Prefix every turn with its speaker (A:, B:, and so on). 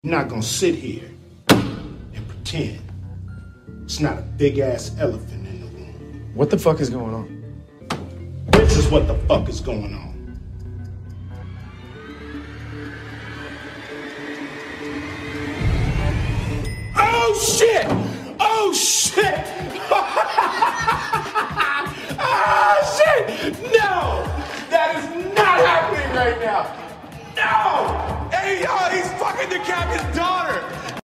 A: You're not gonna sit here and pretend it's not a big-ass elephant in the room.
B: What the fuck is going on?
A: This is what the fuck is going on. Oh shit! Oh shit! Oh shit! No! That is not happening right now! No! Hey, yo, he's fucking the captain's daughter!